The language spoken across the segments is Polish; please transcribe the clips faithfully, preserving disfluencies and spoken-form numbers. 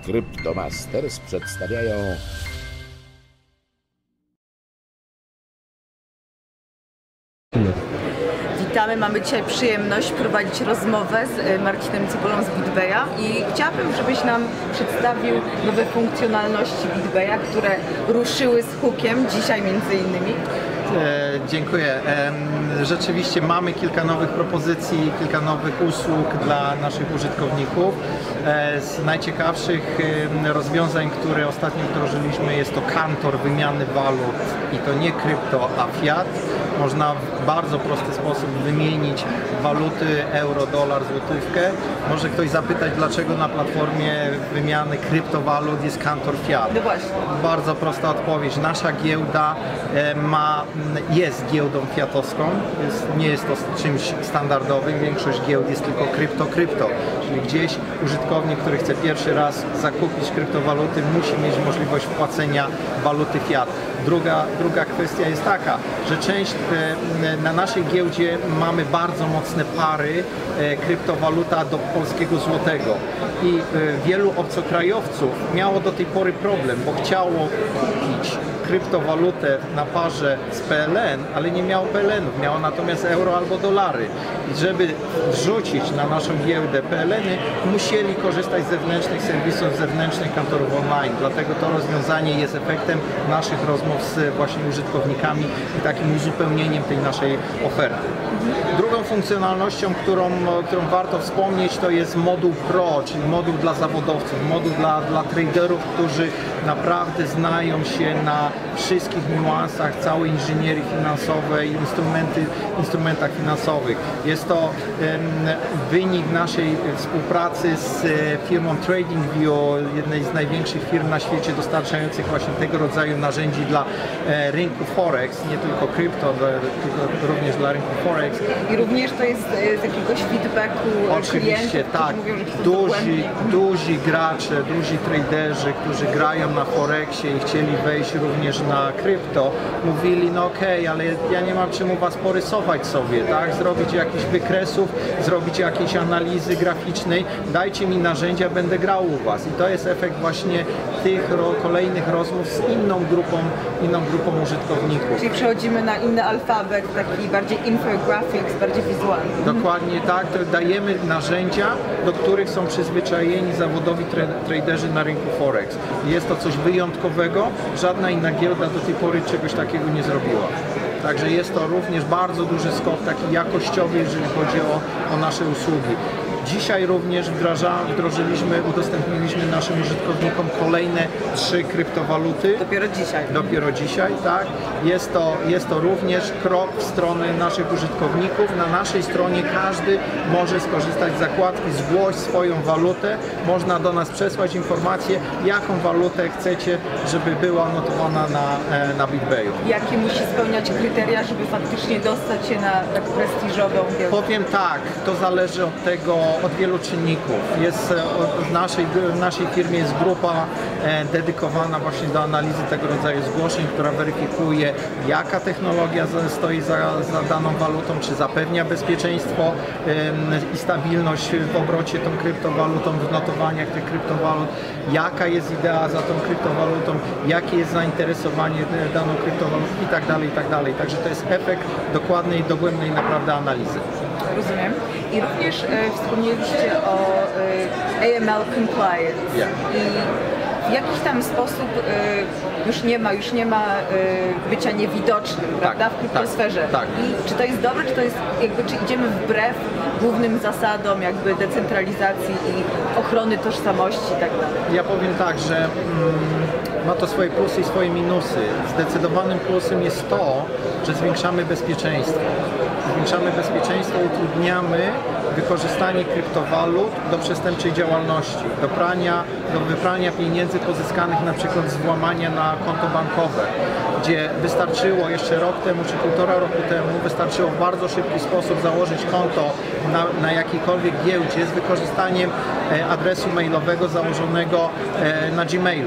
Cryptomasters przedstawiają Witamy, mamy dzisiaj przyjemność prowadzić rozmowę z Marcinem Cybulą z BitBaya i chciałabym, żebyś nam przedstawił nowe funkcjonalności BitBaya, które ruszyły z hukiem dzisiaj między innymi. E, dziękuję. E, rzeczywiście mamy kilka nowych propozycji, kilka nowych usług dla naszych użytkowników. E, z najciekawszych e, rozwiązań, które ostatnio wdrożyliśmy, jest to kantor wymiany walut i to nie krypto, a fiat. Można w bardzo prosty sposób wymienić waluty euro, dolar, złotówkę. Może ktoś zapytać, dlaczego na platformie wymiany kryptowalut jest kantor fiat. No właśnie. Bardzo prosta odpowiedź. Nasza giełda e, ma jest giełdą fiatowską, jest, nie jest to czymś standardowym, większość giełd jest tylko krypto-krypto, czyli gdzieś użytkownik, który chce pierwszy raz zakupić kryptowaluty, musi mieć możliwość wpłacenia waluty fiat. Druga, druga kwestia jest taka, że część e, na naszej giełdzie mamy bardzo mocne pary e, kryptowaluta do polskiego złotego i e, wielu obcokrajowców miało do tej pory problem, bo chciało kupić kryptowalutę na parze z P L N, ale nie miało P L N-ów, miało natomiast euro albo dolary. I żeby wrzucić na naszą giełdę P L N-y, musieli korzystać z zewnętrznych serwisów, zewnętrznych kantorów online. Dlatego to rozwiązanie jest efektem naszych rozmów z właśnie użytkownikami i takim uzupełnieniem tej naszej oferty. Drugą funkcjonalnością, którą, którą warto wspomnieć, to jest moduł Pro, czyli moduł dla zawodowców, moduł dla, dla traderów, którzy naprawdę znają się na wszystkich niuansach całej inżynierii finansowej, instrumenty, instrumentach finansowych. Jest to um, wynik naszej współpracy z firmą TradingView, jednej z największych firm na świecie dostarczających właśnie tego rodzaju narzędzi dla e, rynku Forex, nie tylko krypto, tylko również dla rynku Forex. I również to jest z jakiegoś feedbacku Oczywiście, klientów, tak. Mówią, że chcą duzi, duzi gracze, duzi traderzy, którzy grają na Forexie i chcieli wejść również na krypto, mówili, no okej, okay, ale ja nie mam czym u was porysować sobie, tak? Zrobić jakichś wykresów, zrobić jakieś analizy graficznej, dajcie mi narzędzia, będę grał u was. I to jest efekt właśnie tych ro, kolejnych rozmów z inną grupą, inną grupą użytkowników. Czyli przechodzimy na inny alfabet, taki bardziej infographics, bardziej wizualny. Dokładnie tak, to dajemy narzędzia, do których są przyzwyczajeni zawodowi tra traderzy na rynku Forex. Jest to coś wyjątkowego, żadna inna giełda do tej pory czegoś takiego nie zrobiła. Także jest to również bardzo duży skok taki jakościowy, jeżeli chodzi o, o nasze usługi. Dzisiaj również wdrożyliśmy, udostępniliśmy naszym użytkownikom kolejne trzy kryptowaluty. Dopiero dzisiaj. Dopiero dzisiaj, tak. Jest to, jest to również krok w stronę naszych użytkowników. Na naszej stronie każdy może skorzystać z zakładki zgłoś swoją walutę. Można do nas przesłać informację, jaką walutę chcecie, żeby była notowana na, na BitBayu. Jakie musi spełniać kryteria, żeby faktycznie dostać się na tak prestiżową giełdę? Powiem tak, to zależy od tego, od wielu czynników. Jest w naszej, w naszej firmie jest grupa e, dedykowana właśnie do analizy tego rodzaju zgłoszeń, która weryfikuje, jaka technologia stoi za, za daną walutą, czy zapewnia bezpieczeństwo e, i stabilność w obrocie tą kryptowalutą, w notowaniach tych kryptowalut, jaka jest idea za tą kryptowalutą, jakie jest zainteresowanie daną kryptowalutą i tak dalej, i tak dalej. Także to jest efekt dokładnej, dogłębnej naprawdę analizy. Rozumiem. I również e, wspomnieliście o e, A M L compliance. Yeah. I w jakiś tam sposób e, już nie ma, już nie ma e, bycia niewidocznym, prawda, w kryptosferze. Tak, tak. I czy to jest dobre, czy to jest jakby, czy idziemy wbrew głównym zasadom jakby decentralizacji i ochrony tożsamości i tak dalej? Ja powiem tak, że mm, ma to swoje plusy i swoje minusy. Zdecydowanym plusem jest to, że zwiększamy bezpieczeństwo. Zwiększamy bezpieczeństwo, utrudniamy wykorzystanie kryptowalut do przestępczej działalności, do prania, do wyprania pieniędzy pozyskanych na przykład z włamania na konto bankowe, gdzie wystarczyło jeszcze rok temu czy półtora roku temu, wystarczyło w bardzo szybki sposób założyć konto na, na jakiejkolwiek giełdzie z wykorzystaniem adresu mailowego założonego na Gmailu.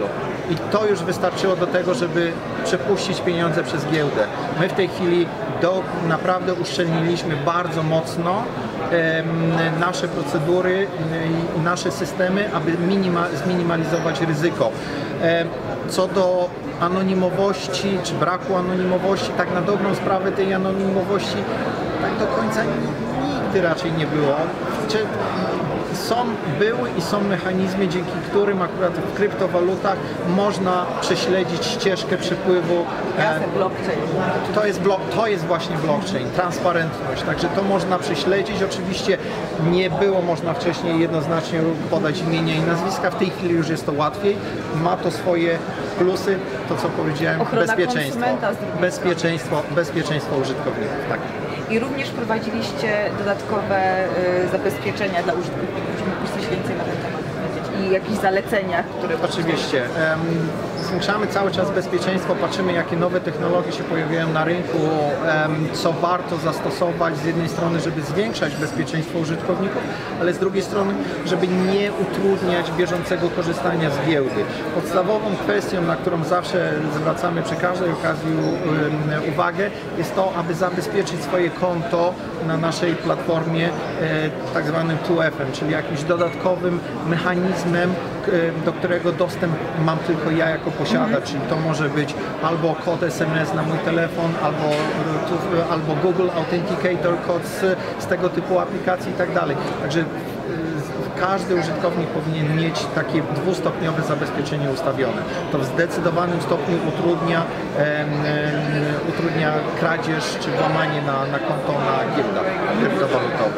i to już wystarczyło do tego, żeby przepuścić pieniądze przez giełdę. My w tej chwili do, naprawdę uszczelniliśmy bardzo mocno nasze procedury i nasze systemy, aby minima, zminimalizować ryzyko. Co do anonimowości czy braku anonimowości, tak na dobrą sprawę tej anonimowości tak do końca nigdy raczej nie było. Są, były i są mechanizmy, dzięki którym akurat w kryptowalutach można prześledzić ścieżkę przepływu. Jasne, blockchain. To jest, blo, to jest właśnie blockchain, transparentność, także to można prześledzić. Oczywiście nie było można wcześniej jednoznacznie podać imienia i nazwiska, w tej chwili już jest to łatwiej, ma to swoje plusy, to co powiedziałem, Ochrona bezpieczeństwo, konsumenta z drugiej bezpieczeństwo, bezpieczeństwo użytkowników. Tak. I również prowadziliście dodatkowe y, zabezpieczenia dla użytkowników. Czy mógłbyś coś więcej na ten temat powiedzieć? I jakichś zaleceniach, które... Oczywiście. Um, zwiększamy cały czas bezpieczeństwo, patrzymy jakie nowe technologie się pojawiają na rynku, um, co warto zastosować z jednej strony, żeby zwiększać bezpieczeństwo użytkowników, ale z drugiej strony, żeby nie utrudniać bieżącego korzystania z giełdy. Podstawową kwestią, na którą zawsze zwracamy przy każdej okazji um, uwagę, jest to, aby zabezpieczyć swoje konto na naszej platformie e, tak zwanym two F em, czyli jakimś dodatkowym mechanizmem, do którego dostęp mam tylko ja jako posiadacz, czyli to może być albo kod S M S na mój telefon, albo, albo Google Authenticator kod z, z tego typu aplikacji i tak dalej. Także każdy użytkownik powinien mieć takie dwustopniowe zabezpieczenie ustawione. To w zdecydowanym stopniu utrudnia, um, utrudnia kradzież czy włamanie na, na konto na giełdach kryptowalutowych.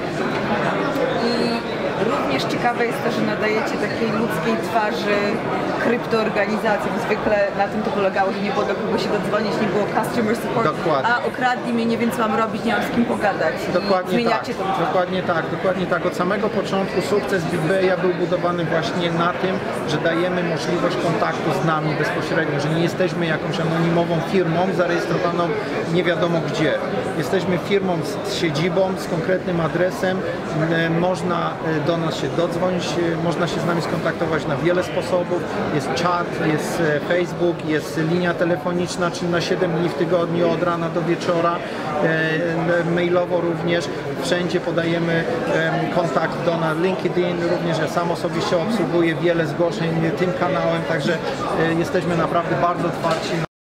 Również ciekawe jest to, że nadajecie takiej ludzkiej twarzy kryptoorganizacji. Zwykle na tym to polegało, że nie było do kogo się dodzwonić, nie było customer support. Dokładnie. A okradli mnie, nie wiem co mam robić, nie mam z kim pogadać. Dokładnie zmieniacie tak. to. Dokładnie tak, dokładnie tak. Od samego początku sukces BitBaya był budowany właśnie na tym, że dajemy możliwość kontaktu z nami bezpośrednio, że nie jesteśmy jakąś anonimową firmą zarejestrowaną nie wiadomo gdzie. Jesteśmy firmą z, z siedzibą, z konkretnym adresem. Można do nas się dodzwonić, można się z nami skontaktować na wiele sposobów. Jest czat, jest Facebook, jest linia telefoniczna, czyli na siedem dni w tygodniu od rana do wieczora. Mailowo również. Wszędzie podajemy kontakt do nas. LinkedIn również, ja sam osobiście obsługuję wiele zgłoszeń tym kanałem, także jesteśmy naprawdę bardzo otwarci.